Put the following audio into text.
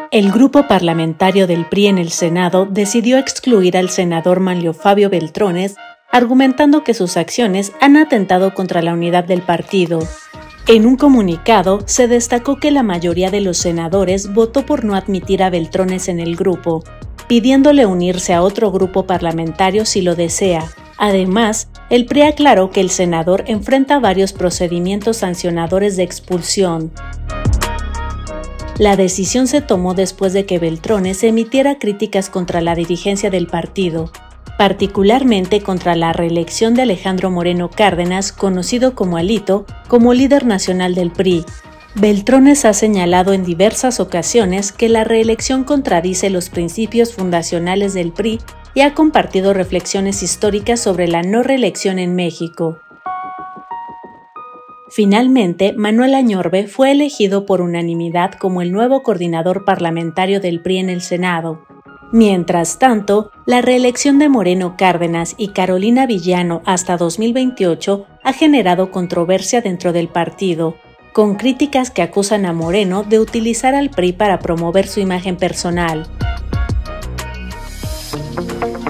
El grupo parlamentario del PRI en el Senado decidió excluir al senador Manlio Fabio Beltrones, argumentando que sus acciones han atentado contra la unidad del partido. En un comunicado, se destacó que la mayoría de los senadores votó por no admitir a Beltrones en el grupo, pidiéndole unirse a otro grupo parlamentario si lo desea. Además, el PRI aclaró que el senador enfrenta varios procedimientos sancionadores de expulsión. La decisión se tomó después de que Beltrones emitiera críticas contra la dirigencia del partido, particularmente contra la reelección de Alejandro Moreno Cárdenas, conocido como Alito, como líder nacional del PRI. Beltrones ha señalado en diversas ocasiones que la reelección contradice los principios fundacionales del PRI y ha compartido reflexiones históricas sobre la no reelección en México. Finalmente, Manuel Añorbe fue elegido por unanimidad como el nuevo coordinador parlamentario del PRI en el Senado. Mientras tanto, la reelección de Moreno Cárdenas y Carolina Villano hasta 2028 ha generado controversia dentro del partido, con críticas que acusan a Moreno de utilizar al PRI para promover su imagen personal.